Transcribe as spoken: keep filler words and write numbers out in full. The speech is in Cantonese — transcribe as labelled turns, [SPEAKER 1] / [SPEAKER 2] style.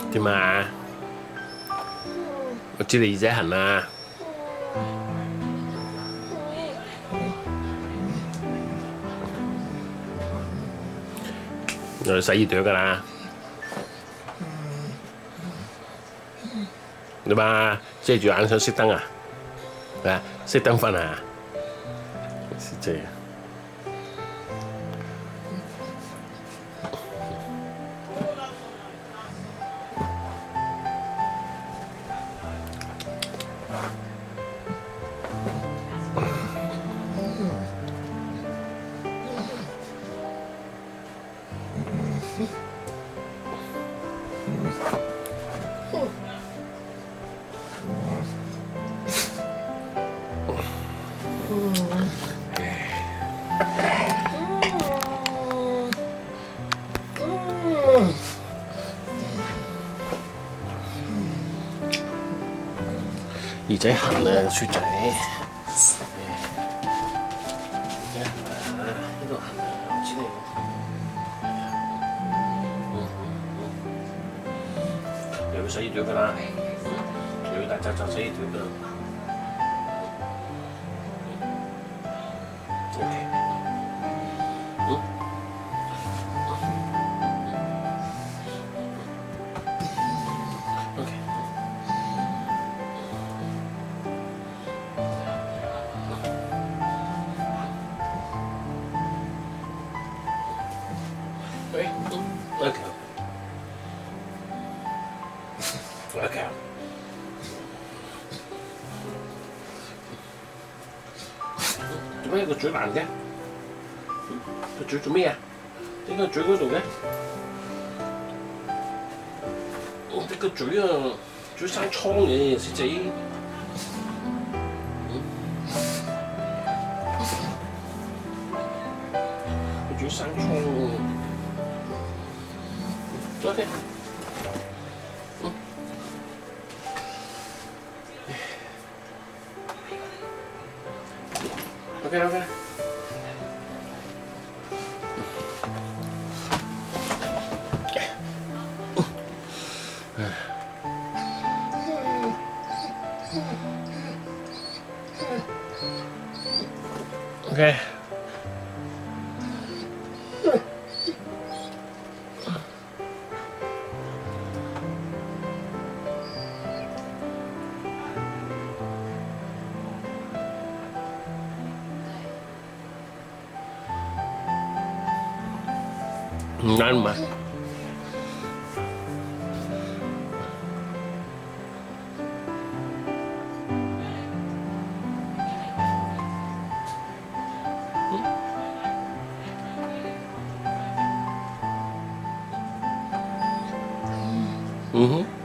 [SPEAKER 1] 點啊？我知你耳仔痕啊！我去洗耳朵㗎啦。點啊？遮住眼想熄燈啊？啊，熄燈瞓啊？是這樣。耳仔痕啊，雪仔。耳仔痕啊，呢度痕啊，我知你。又要洗耳朵㗎啦，又要大扎扎洗耳朵㗎。OK。嗯。OK。喂，嗯 ，OK。OK。做咩個嘴爛嘅？個嘴做咩啊？點解嘴嗰度嘅？我哋個嘴啊，嘴生瘡嘅，師仔。個嘴生瘡喎。OK。嗯。OK OK。OK。唔啱唔係？嗯哼。